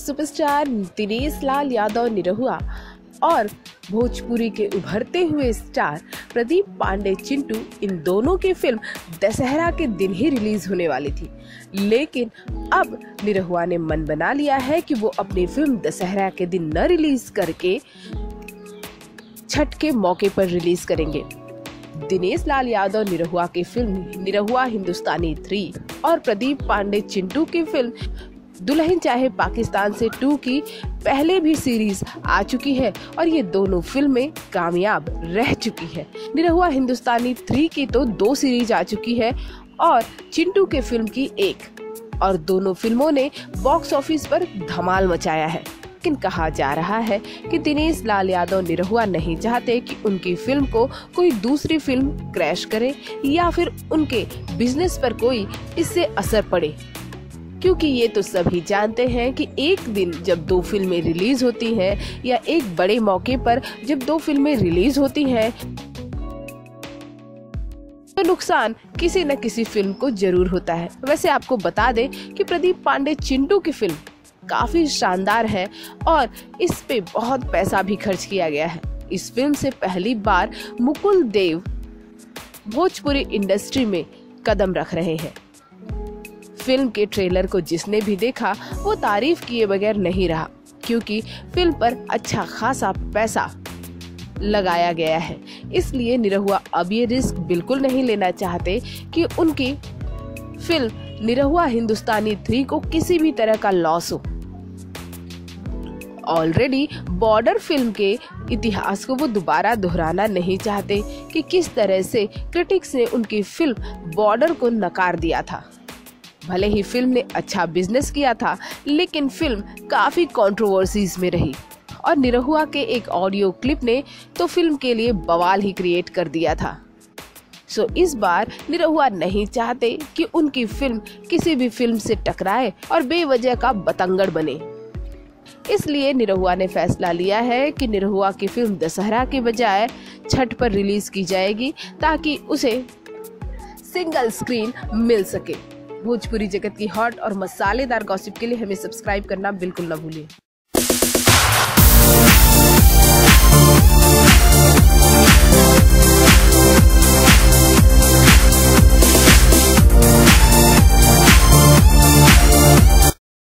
Superstar Dinesh Lal Yadav Nirahua और भोजपुरी के उभरते हुए स्टार प्रदीप पांडे चिंटू, इन दोनों की फिल्म दशहरा के दिन ही रिलीज होने वाली थी। लेकिन अब निरहुआ ने मन बना लिया है कि वो अपनी फिल्म दशहरा के दिन न रिलीज करके छठ के मौके पर रिलीज करेंगे। दिनेश लाल यादव निरहुआ की फिल्म निरहुआ हिंदुस्तानी 3 और प्रदीप पांडे चिंटू की फिल्म दुल्हन चाहे पाकिस्तान से 2 की पहले भी सीरीज आ चुकी है और ये दोनों फिल्में कामयाब रह चुकी है। निरहुआ हिंदुस्तानी 3 की तो 2 सीरीज आ चुकी है और चिंटू के फिल्म की 1, और दोनों फिल्मों ने बॉक्स ऑफिस पर धमाल मचाया है। लेकिन कहा जा रहा है कि दिनेश लाल यादव निरहुआ नहीं चाहते कि उनकी फिल्म को कोई दूसरी फिल्म क्रैश करे या फिर उनके बिजनेस पर कोई इससे असर पड़े, क्योंकि ये तो सभी जानते हैं कि एक दिन जब 2 फिल्में रिलीज होती हैं या एक बड़े मौके पर जब 2 फिल्में रिलीज होती हैं तो नुकसान किसी न किसी फिल्म को जरूर होता है। वैसे आपको बता दें कि प्रदीप पांडे चिंटू की फिल्म काफी शानदार है और इस पे बहुत पैसा भी खर्च किया गया है। इस फिल्म से पहली बार मुकुल देव भोजपुरी इंडस्ट्री में कदम रख रहे हैं। फिल्म के ट्रेलर को जिसने भी देखा वो तारीफ किए बगैर नहीं रहा, क्योंकि फिल्म पर अच्छा खासा पैसा लगाया गया है। इसलिए निरहुआ अब ये रिस्क बिल्कुल नहीं लेना चाहते कि उनकी फिल्म निरहुआ हिंदुस्तानी 3 को किसी भी तरह का लॉस हो। ऑलरेडी बॉर्डर फिल्म के इतिहास को वो दोबारा दोहराना नहीं चाहते कि किस तरह से क्रिटिक्स ने उनकी फिल्म बॉर्डर को नकार दिया था। भले ही फिल्म ने अच्छा बिजनेस किया था, लेकिन फिल्म काफी कंट्रोवर्सीज में रही और निरहुआ के एक ऑडियो क्लिप ने तो फिल्म के लिए बवाल ही क्रिएट कर दिया था। सो इस बार निरहुआ नहीं चाहते कि उनकी फिल्म किसी भी फिल्म से टकराए और बेवजह का बतंगड़ बने। इसलिए निरहुआ ने फैसला लिया है कि निरहुआ की फिल्म दशहरा के बजाय छठ पर रिलीज की जाएगी, ताकि उसे सिंगल स्क्रीन मिल सके। भोजपुरी जगत की हॉट और मसालेदार गॉसिप के लिए हमें सब्सक्राइब करना बिल्कुल न भूलिए।